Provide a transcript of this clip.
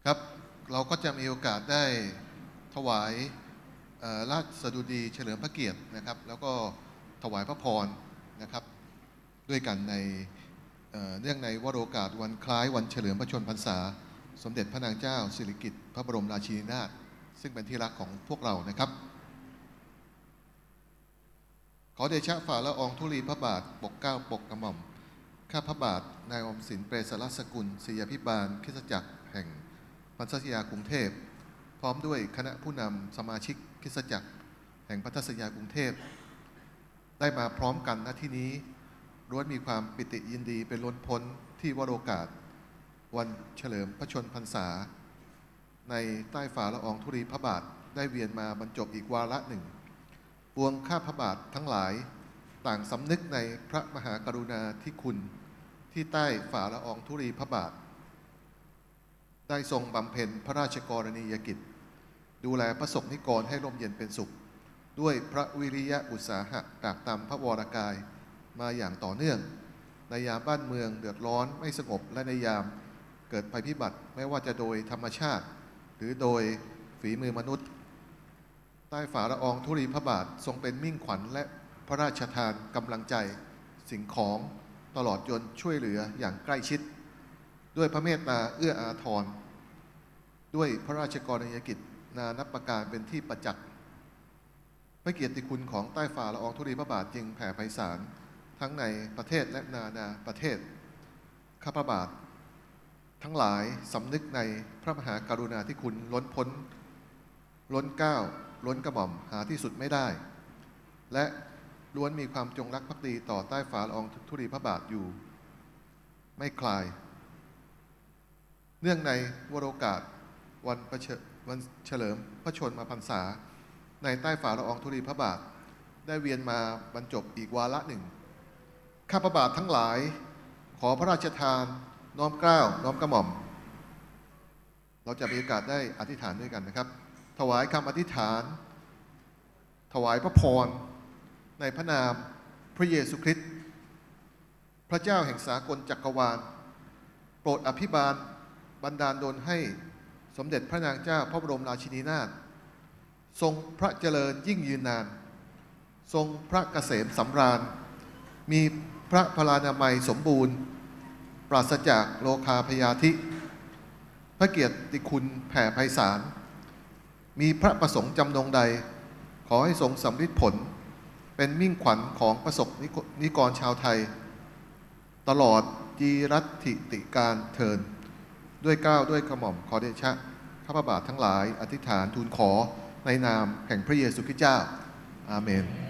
ครับเราก็จะมีโอกาสได้ถวายราชสดุดีเฉลิมพระเกียรตินะครับแล้วก็ถวายพระพรนะครับด้วยกันในเนื่องในวโรกาสวันคล้ายวันเฉลิมพระชนมพรรษาสมเด็จพระนางเจ้าสิริกิติ์พระบรมราชินีนาถซึ่งเป็นที่รักของพวกเรานะครับขอเดชะฝ่าละอองธุลีพระบาทปกเกล้าปกกระหม่อมข้าพระบาทนายอมสินเปรศรสกุลศรียภิบาลคริสตจักรแห่งพันธสัญญากรุงเทพพร้อมด้วยคณะผู้นำสมาชิกคริสตจักรแห่งพันธสัญญากรุงเทพได้มาพร้อมกันณที่นี้ล้วนมีความปิติยินดีเป็นล้นพ้นที่วโรกาสวันเฉลิมพระชนมพรรษาในใต้ฝ่าละอองธุลีพระบาทได้เวียนมาบรรจบอีกวาระหนึ่งปวงข้าพระบาททั้งหลายต่างสำนึกในพระมหากรุณาธิคุณที่ใต้ฝ่าละอองธุลีพระบาทได้ทรงบำเพ็ญพระราชกรณียกิจดูแลประสบนิกรให้ร่มเย็นเป็นสุขด้วยพระวิริยะอุตสาหะตรากตรำพระวรกายมาอย่างต่อเนื่องในยามบ้านเมืองเดือดร้อนไม่สงบและในยามเกิดภัยพิบัติไม่ว่าจะโดยธรรมชาติหรือโดยฝีมือมนุษย์ใต้ฝ่าละอองธุลีพระบาททรงเป็นมิ่งขวัญและพระราชทานกำลังใจสิ่งของตลอดจนช่วยเหลืออย่างใกล้ชิดด้วยพระเมตตาเอื้ออาทรด้วยพระราชกรณียกิจนานับประการเป็นที่ประจักษ์พระเกียรติคุณของใต้ฝ่าละอองธุลีพระบาทจึงแผ่ไพศาลทั้งในประเทศและนานาประเทศข้าพระบาททั้งหลายสำนึกในพระมหากรุณาธิคุณล้นพ้นล้นเกล้าล้นกระหม่อมหาที่สุดไม่ได้และล้วนมีความจงรักภักดีต่อใต้ฝ่าละอองธุลีพระบาทอยู่ไม่คลายเนื่องในวโรกาสวันเฉลิมพระชนมพรรษาในใต้ฝ่าละอองธุลีพระบาทได้เวียนมาบรรจบอีกวาระหนึ่งข้าพระบาททั้งหลายขอพระราชทานน้อมเกล้าน้อมกระหม่อมเราจะมีโอกาสได้อธิษฐานด้วยกันนะครับถวายคำอธิษฐานถวายพระพรในพระนามพระเยซูคริสต์พระเจ้าแห่งสากลจักรวาลโปรดอภิบาลบันดาลดลให้สมเด็จพระนางเจ้าพระบรมราชินีนาถทรงพระเจริญยิ่งยืนนานทรงพระเกษมสำราญมีพระพลานามัยสมบูรณ์ปราศจากโลคาพยาธิพระเกียรติคุณแผ่ไพศาลมีพระประสงค์จำนงใดขอให้ทรงสำฤทธิ์ผลเป็นมิ่งขวัญของประสบนิกรชาวไทยตลอดจีรัตถิติการเทินด้วยเกล้าด้วยกระหม่อมขอเดชะข้าพระบาททั้งหลายอธิษฐานทูลขอในนามแห่งพระเยซูคริสต์เจ้าอาเมน